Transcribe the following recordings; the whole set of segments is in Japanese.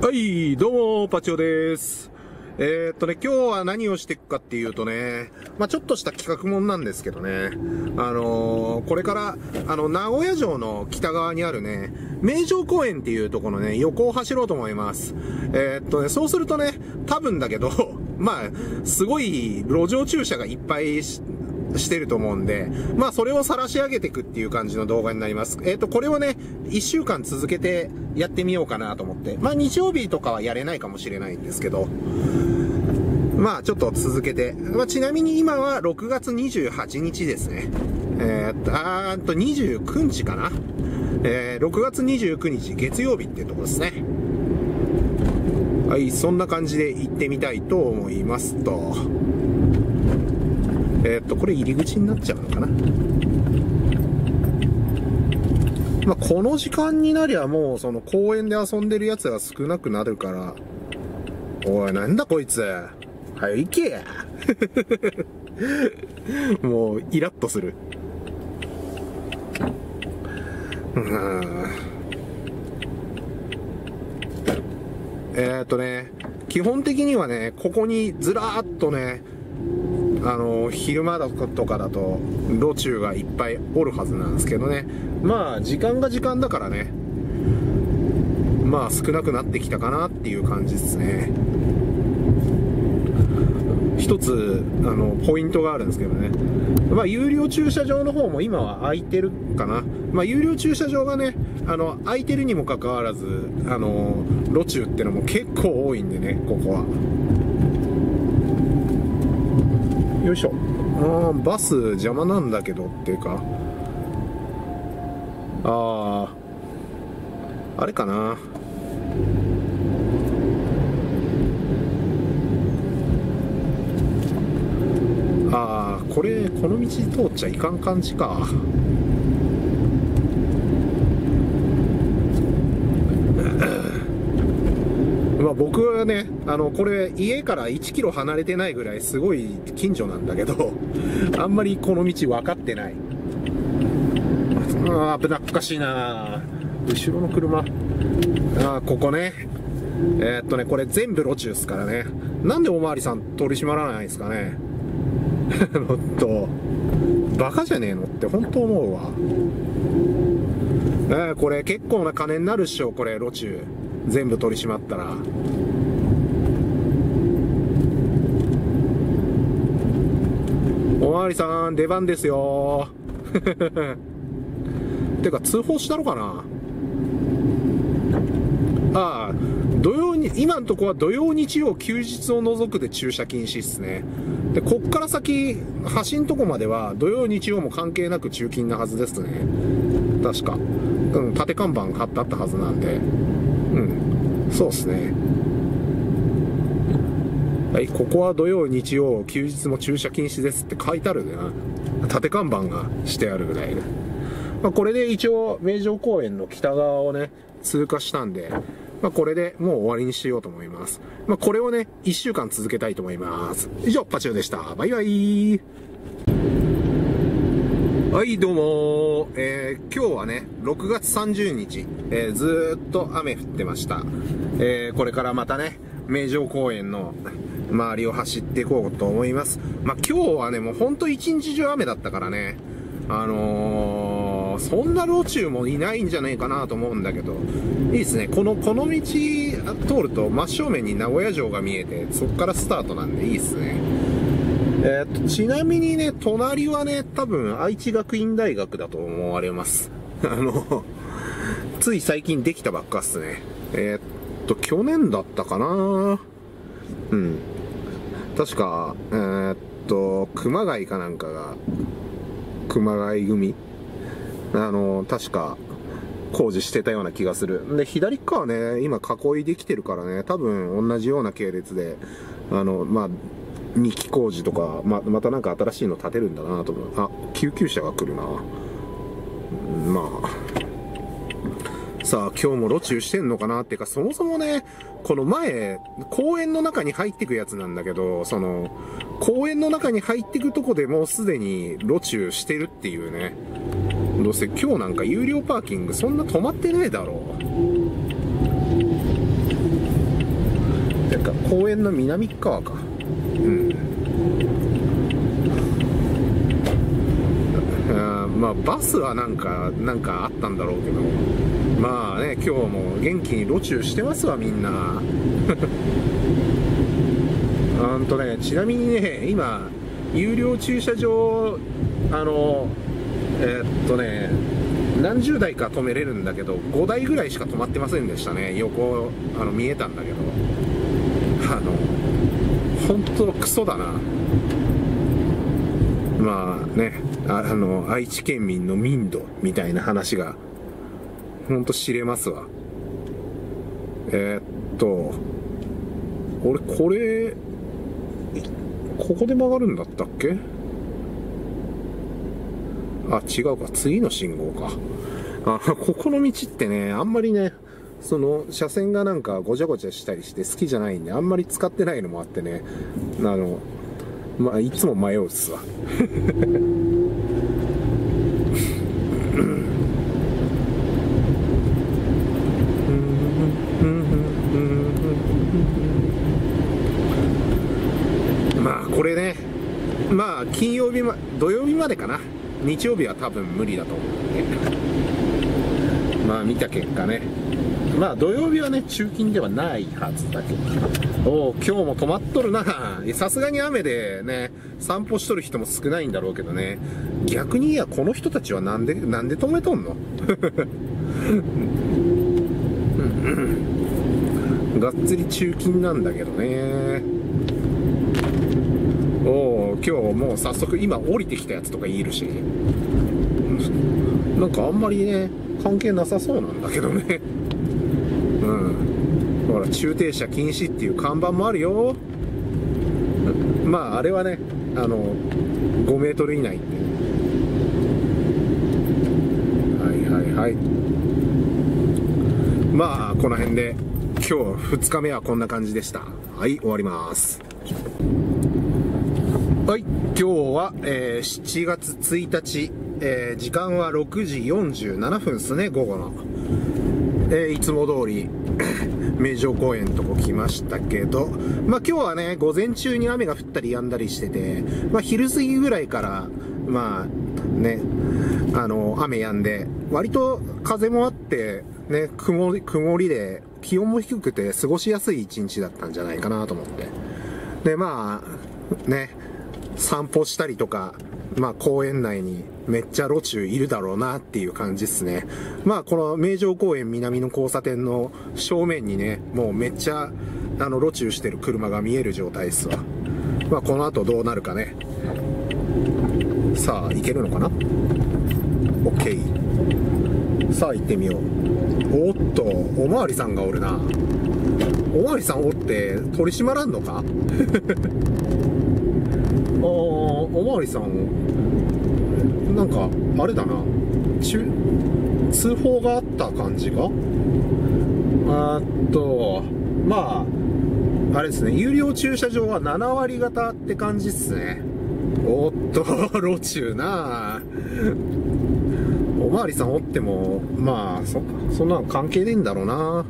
はい、どうも、パチオです。今日は何をしていくかっていうとね、ちょっとした企画もんなんですけどね、これから、名古屋城の北側にあるね、名城公園っていうところのね、横を走ろうと思います。そうするとね、多分だけど、すごい路上駐車がいっぱいしてると思うんで、それを晒し上げていくっていう感じの動画になります。これをね、1週間続けてやってみようかなと思って。日曜日とかはやれないかもしれないんですけど、ちょっと続けて。ちなみに今は6月28日ですね。29日かな。6月29日月曜日ってとこですね。はい、そんな感じで行ってみたいと思いますと。これ入り口になっちゃうのかな。この時間になりゃもうその公園で遊んでるやつが少なくなるから。おい、なんだこいつ。早行けや。もうイラッとする。基本的にはね、ここにずらーっとね、昼間とかだと、路中がいっぱいおるはずなんですけどね。時間が時間だからね。少なくなってきたかなっていう感じですね。一つ、ポイントがあるんですけどね。有料駐車場の方も今は空いてるかな。有料駐車場がね、空いてるにもかかわらず、路中ってのも結構多いんでね、ここは。よいしょ。バス邪魔なんだけどっていうか。あれかな。この道通っちゃいかん感じか。僕はね、これ家から1キロ離れてないぐらいすごい近所なんだけど、あんまりこの道分かってない。危なっかしいな。後ろの車。ここね。これ全部路中っすからね。なんでおまわりさん取り締まらないんですかね。バカじゃねえのって本当思うわ。これ結構な金になるっしょ、これ路中。全部取り締まったら。おまわりさん、出番ですよ。てか、通報したのかな。今のとこは土曜、日曜、休日を除くで駐車禁止っすね。で、こっから先、橋んとこまでは土曜、日曜も関係なく駐禁なはずですね。確か。縦看板貼ってあったはずなんで。そうっすね。はい、ここは土曜、日曜、休日も駐車禁止ですって書いてあるな。縦看板がしてあるぐらいで。これで一応、名城公園の北側をね、通過したんで、これでもう終わりにしようと思います。これをね、1週間続けたいと思います。以上、パチオでした。バイバイ。はい、どうも今日はね、6月30日、ずーっと雨降ってました。これからまたね、名城公園の周りを走っていこうと思います。今日はね、もうほんと一日中雨だったからね、そんな路中もいないんじゃないかなと思うんだけど、いいですね。この道通ると真正面に名古屋城が見えて、そこからスタートなんでいいですね。ちなみにね、隣はね、多分愛知学院大学だと思われます。つい最近できたばっかっすね。去年だったかな。確か、熊谷かなんかが、熊谷組確か工事してたような気がする。で、左側はね、今囲いできてるからね、多分同じような系列で、2期工事とか、またなんか新しいの建てるんだなと思う。救急車が来るな。さあ、今日も路中してんのかなっていうか、そもそもね、この前、公園の中に入ってくやつなんだけど、公園の中に入ってくとこでもうすでに路中してるっていうね。どうせ今日なんか有料パーキングそんな止まってねえだろう。 公園の南側か。まあバスはなんかあったんだろうけど、まあね、今日も元気に路駐してますわみんな。ちなみにね、今有料駐車場何十台か止めれるんだけど、5台ぐらいしか止まってませんでしたね。横見えたんだけど、本当クソだな。まあね、愛知県民の民度みたいな話が本当知れますわ。俺これここで曲がるんだったっけ？あ、違うか、次の信号か。ここの道ってね、あんまりね、その車線がなんかごちゃごちゃしたりして好きじゃないんで、あんまり使ってないのもあってね、まあいつも迷うっすわ。まあこれね、まあ土曜日までかな。日曜日は多分無理だと思うんで、まあ見た結果ね、まあ土曜日はね中勤ではないはずだけど、今日も止まっとるな。さすがに雨でね散歩しとる人も少ないんだろうけどね、逆にこの人たちはなんで止めとんの。がっつり中勤なんだけどね。今日もう早速今降りてきたやつとかいるし、なんかあんまりね関係なさそうなんだけどね。ほら駐停車禁止っていう看板もあるよ。まああれはね5メートル以内って。はい。まあこの辺で今日2日目はこんな感じでした。はい、終わります。はい、今日は、7月1日、時間は6時47分ですね、午後の。いつも通り名城公園のとこ来ましたけど、まあ今日はね午前中に雨が降ったり止んだりしてて、まあ昼過ぎぐらいからまあね雨止んで、割と風もあってね、曇りで気温も低くて過ごしやすい一日だったんじゃないかなと思って、でまあね散歩したりとか、まあ公園内にめっちゃ路駐いるだろうなっていう感じですね。まあこの名城公園南の交差点の正面にね、もうめっちゃ路駐してる車が見える状態ですわ。まあこの後どうなるかね。さあ行けるのかな？ OK。さあ行ってみよう。おっと、おまわりさんがおるな。おまわりさんおって取り締まらんのか？おまわりさんなんかあれだな、通報があった感じか。まああれですね、有料駐車場は7割方って感じっすね。おっと路駐な。おまわりさんおってもまあそんなの関係ねえんだろうな。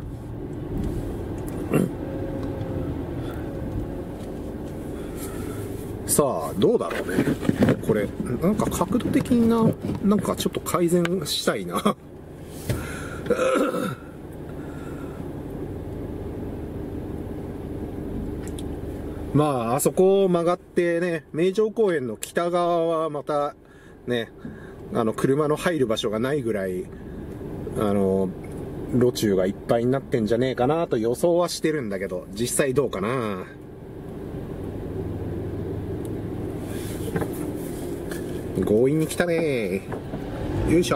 さあどうだろうね、これなんか角度的になんかちょっと改善したいな。まああそこを曲がってね、名城公園の北側はまたね車の入る場所がないぐらい路駐がいっぱいになってんじゃねえかなと予想はしてるんだけど、実際どうかな。強引に来たね。よいしょ。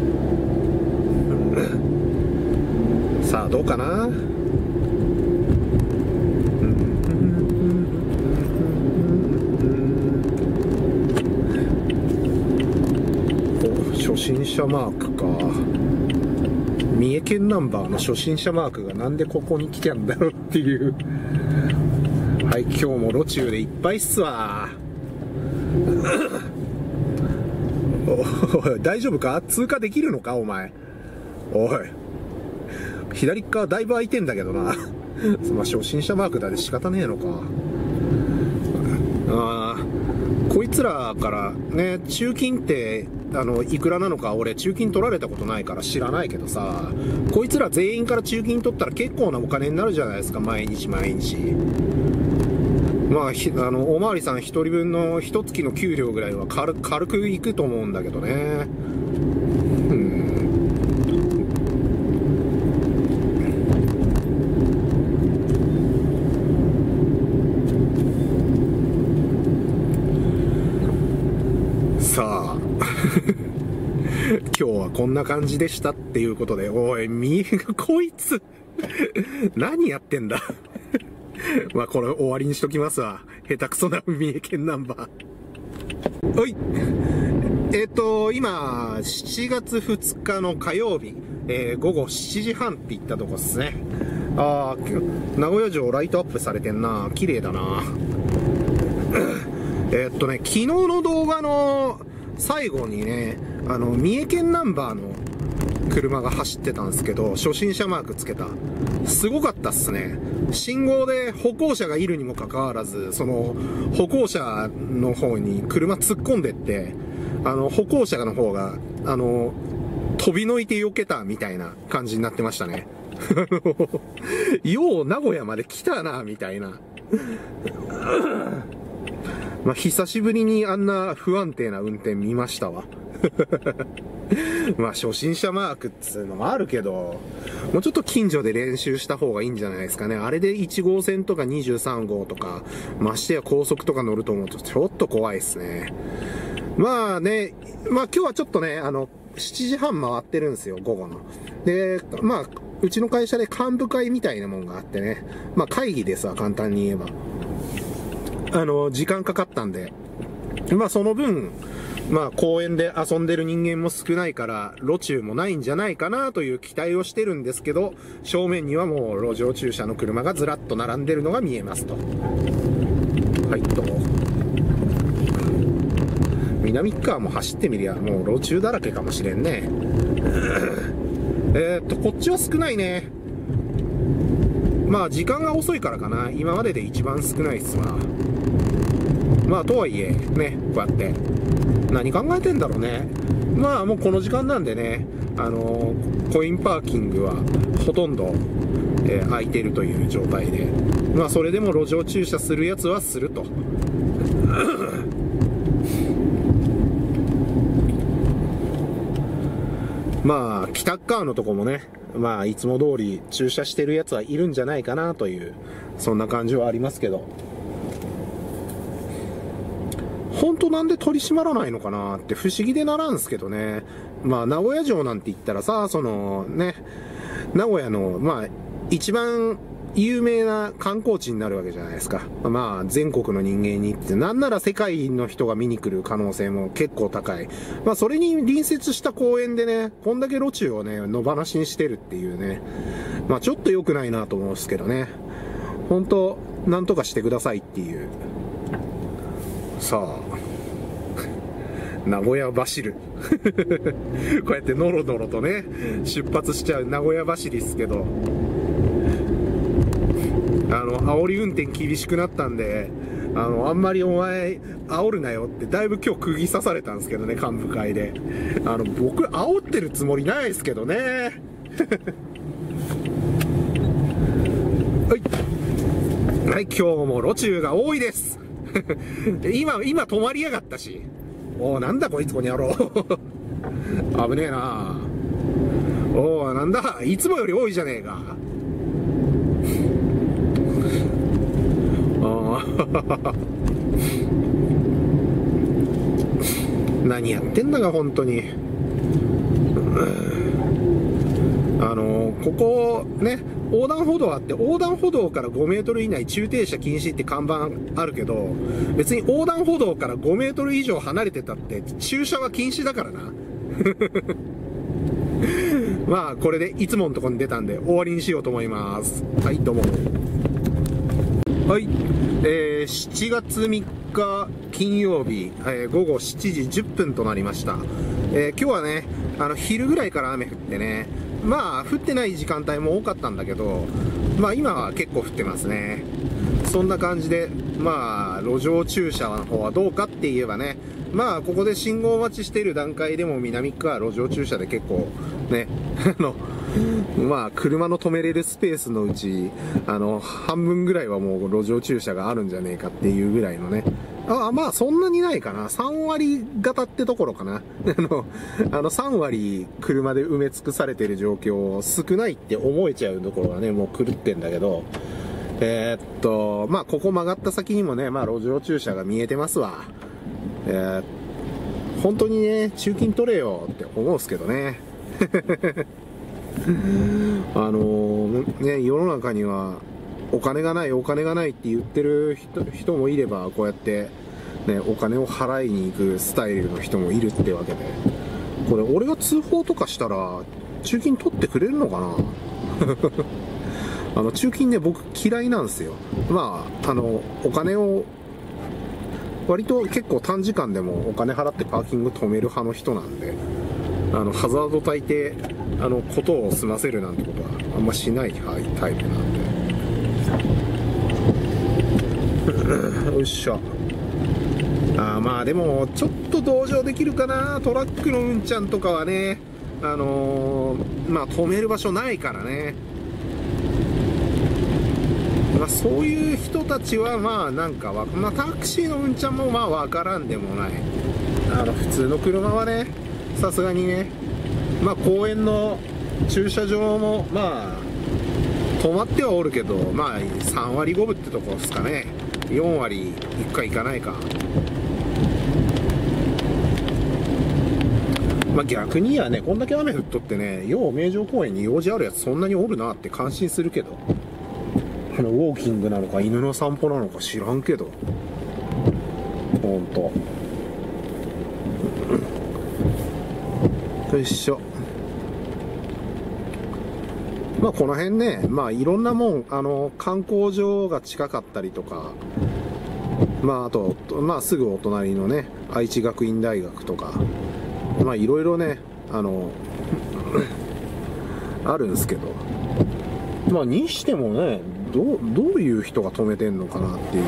さあどうかな。初心者マークか。三重県ナンバーの初心者マークがなんでここに来てんだろうっていう。はい、今日も路駐でいっぱいっすわ。おい大丈夫か？通過できるのかお前。おい左側だいぶ空いてんだけどな。 まあ、初心者マークだで仕方ねえのか。こいつらからね、中金って、いくらなのか俺中金取られたことないから知らないけどさ、こいつら全員から中金取ったら結構なお金になるじゃないですか、毎日毎日。まあ、おまわりさん一人分の一月の給料ぐらいは軽くいくと思うんだけどね。さあ今日はこんな感じでしたっていうことで、おい、こいつ何やってんだまあこれ終わりにしときますわ。下手くそな三重県ナンバー。はい。今、7月2日の火曜日、午後7時半って言ったとこっすね。名古屋城ライトアップされてんな。綺麗だな。昨日の動画の最後にね、三重県ナンバーの車が走ってたんですけど、初心者マークつけた。すごかったっすね。信号で歩行者がいるにもかかわらず、その歩行者の方に車突っ込んでって、歩行者の方が、飛びのいて避けたみたいな感じになってましたね。よう名古屋まで来たな、みたいな。まあ、久しぶりにあんな不安定な運転見ましたわ。まあ、初心者マークっつうのもあるけど、もうちょっと近所で練習した方がいいんじゃないですかね。あれで1号線とか23号とか、ましてや高速とか乗ると思うとちょっと怖いですね。まあね、まあ今日はちょっとね、7時半回ってるんですよ、午後の。で、まあ、うちの会社で幹部会みたいなもんがあってね、まあ会議ですわ、簡単に言えば。時間かかったんで、まあその分、まあ公園で遊んでる人間も少ないから、路駐もないんじゃないかなという期待をしてるんですけど、正面にはもう路上駐車の車がずらっと並んでるのが見えますと。はい、と。南側も走ってみりゃ、もう路駐だらけかもしれんね。こっちは少ないね。まあ時間が遅いからかな。今までで一番少ないっすわ。まあとはいえ、ね、こうやって。何考えてんだろうね。まあもうこの時間なんでね、コインパーキングはほとんど、空いてるという状態で。まあそれでも路上駐車するやつはすると。まあ、北側のとこもね、まあ、いつも通り駐車してるやつはいるんじゃないかなという、そんな感じはありますけど。本当なんで取り締まらないのかなって不思議でならんすけどね。まあ、名古屋城なんて言ったらさ、そのね、名古屋の、まあ、一番有名な観光地になるわけじゃないですか。まあ、全国の人間にって、なんなら世界の人が見に来る可能性も結構高い。まあ、それに隣接した公園でね、こんだけ路駐をね、野放しにしてるっていうね。まあ、ちょっと良くないなと思うんですけどね。本当なんとかしてくださいっていう。さあ、名古屋走る。こうやってノロノロとね、出発しちゃう名古屋走りっすけど。煽り運転厳しくなったんで、あんまりお前、煽るなよってだいぶ今日釘刺されたんですけどね、幹部会で。僕、煽ってるつもりないですけどね。はい。はい、今日も路駐が多いです。今止まりやがったし。なんだこいつこにやろう。危ねえな。なんだ、いつもより多いじゃねえか。何やってんだか本当に。ここね、横断歩道あって、横断歩道から5メートル以内駐停車禁止って看板あるけど、別に横断歩道から5メートル以上離れてたって駐車は禁止だからな。まあこれでいつものとこに出たんで終わりにしようと思います。はい、どうも。はい、7月3日金曜日、午後7時10分となりました。今日はね、昼ぐらいから雨降ってね、まあ降ってない時間帯も多かったんだけど、 まあ今は結構降ってますね。そんな感じで、まあ路上駐車の方はどうかって言えばね、まあここで信号待ちしている段階でも南区は路上駐車で結構ね、まあ車の止めれるスペースのうち、半分ぐらいはもう路上駐車があるんじゃねえかっていうぐらいのね。まあそんなにないかな。3割型ってところかな。3割車で埋め尽くされてる状況少ないって思えちゃうところがね、もう狂ってんだけど、まあここ曲がった先にもね、まあ路上駐車が見えてますわ。本当にね、中金取れよって思うんすけどね。ね、世の中にはお金がないって言ってる人もいれば、こうやってね、お金を払いに行くスタイルの人もいるってわけで、これ俺が通報とかしたら中金取ってくれるのかな。中金ね、僕嫌いなんですよ。まあお金を割と結構短時間でもお金払ってパーキング止める派の人なんで、ハザード焚いてことを済ませるなんてことはあんましないタイプなんで。よっしゃ。まあでもちょっと同情できるかな。トラックのうんちゃんとかはね、まあ止める場所ないからね。まあそういう人たちはまあなんかまあタクシーのうんちゃんもまあわからんでもない。普通の車はね、さすがにね、まあ公園の駐車場もまあ止まってはおるけど、まあ3割5分ってとこですかね。4割1回行かないか。まあ逆にやね、こんだけ雨降っとってね、よう名城公園に用事あるやつそんなにおるなって感心するけど、ウォーキングなのか犬の散歩なのか知らんけど、ほんと。よいしょ。まあこの辺ね、まあいろんなもん、観光場が近かったりとか、まああと、まあすぐお隣のね、愛知学院大学とか、まあいろいろね、あるんですけど、まあにしてもね、どういう人が止めてんのかなっていう。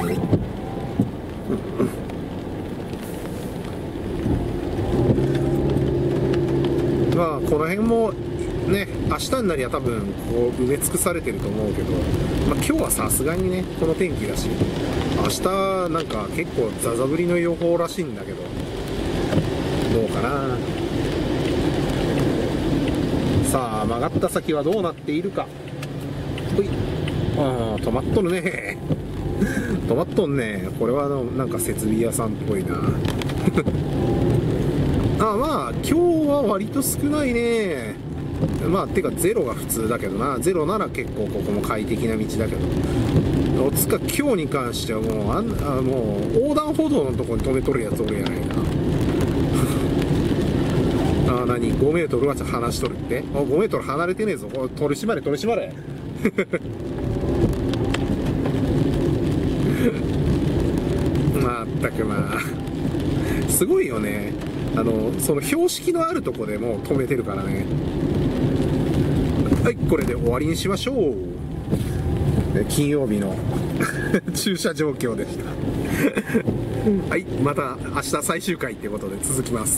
まあこの辺もね、明日になりゃ多分こう埋め尽くされてると思うけど、まあ、今日はさすがにねこの天気だし、明日なんか結構ザザ降りの予報らしいんだけど、どうかな。さあ曲がった先はどうなっているか。ほい、止まっとるね。止まっとんね。これはなんか設備屋さんっぽいな。まあ今日は割と少ないね。まあてかゼロが普通だけどな。ゼロなら結構ここも快適な道だけど、つか今日に関してはもうもう横断歩道のとこに止めとるやつおるやないか。何5メートルは離しとるって。5メートル離れてねえぞ。取り締まれ取り締まれ。まったくまあすごいよね。その標識のあるとこでもう止めてるからね。はい、これで終わりにしましょう。金曜日の駐車状況でした。はい、また明日最終回ってことで続きます。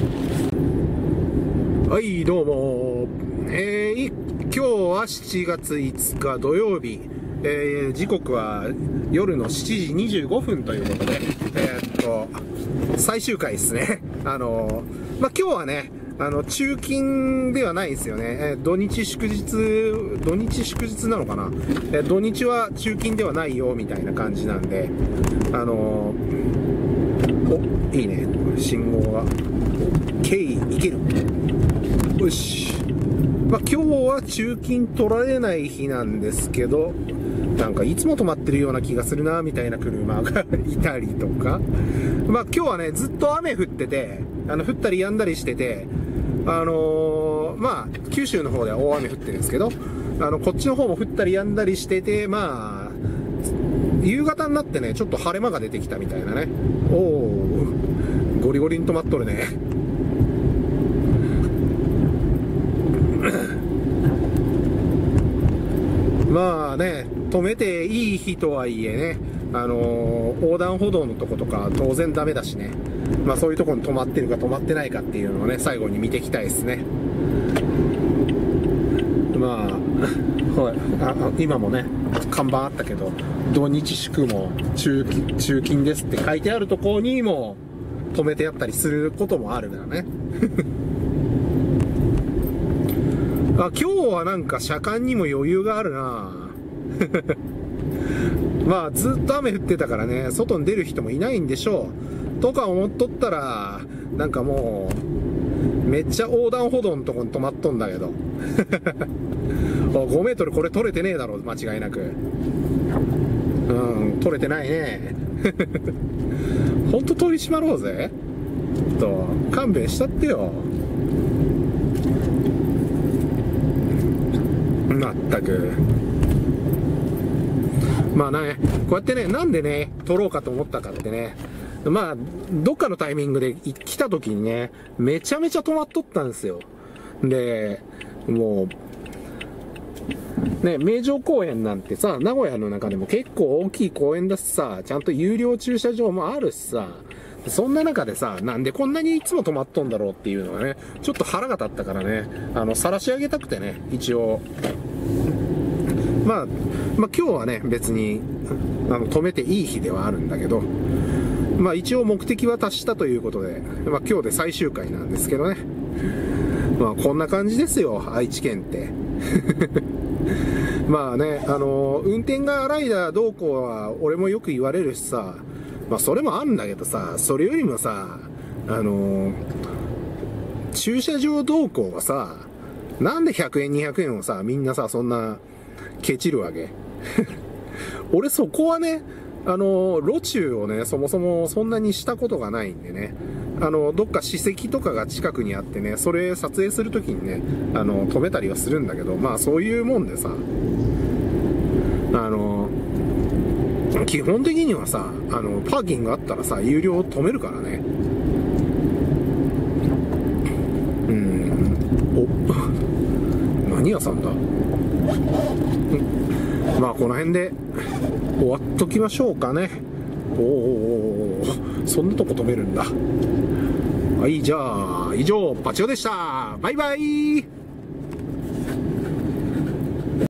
はい、どうも。今日は7月5日土曜日。時刻は夜の7時25分ということで、最終回ですね。まあ、今日はね、中勤ではないんですよね。土日祝日なのかな。土日は中勤ではないよ、みたいな感じなんで、いいね。信号が。OK、いける。よし。まあ、今日は中勤取られない日なんですけど、なんかいつも止まってるような気がするなみたいな車がいたりとか、まあ今日はねずっと雨降ってて、降ったり止んだりしてて、まあ九州の方では大雨降ってるんですけど、こっちの方も降ったり止んだりしてて、まあ夕方になってねちょっと晴れ間が出てきたみたいなね。おお、ゴリゴリに止まっとるね。 まあね、止めていい日とはいえね、横断歩道のとことか当然ダメだしね。まあそういうとこに止まってるか止まってないかっていうのをね、最後に見ていきたいですね。まあ、今もね、看板あったけど、土日祝も中勤ですって書いてあるところにも止めてやったりすることもあるからね。今日はなんか車間にも余裕があるなまあずっと雨降ってたからね、外に出る人もいないんでしょうとか思っとったら、なんかもうめっちゃ横断歩道のとこに止まっとんだけど5メートルこれ取れてねえだろ、間違いなく。取れてないねほんと取り締まろうぜ。勘弁したってよ。まったく。まあね、こうやってね、なんでね、撮ろうかと思ったかってね、まあ、どっかのタイミングで来た時にね、めちゃめちゃ止まっとったんですよ。で、もう、ね、名城公園なんてさ、名古屋の中でも結構大きい公園だしさ、ちゃんと有料駐車場もあるしさ、そんな中でさ、なんでこんなにいつも止まっとんだろうっていうのがね、ちょっと腹が立ったからね、晒し上げたくてね、一応。まあ今日はね、別に、止めていい日ではあるんだけど、まあ一応目的は達したということで、まあ今日で最終回なんですけどね。まあこんな感じですよ、愛知県って。まあね、運転が荒いだどうこうは俺もよく言われるしさ、まあそれもあるんだけどさ、それよりもさ、駐車場どうこうはさ、なんで100円200円をさ、みんなさ、そんなケチるわけ俺そこはね、路中をね、そもそもそんなにしたことがないんでね、どっか史跡とかが近くにあってね、それ撮影するときにね、止めたりはするんだけど、まあそういうもんでさ、基本的にはさ、パーキングあったらさ、有料止めるからね。何屋さんだ？まあこの辺で終わっときましょうかね。そんなとこ止めるんだ。はい、じゃあ以上パチオでした。バイバイ。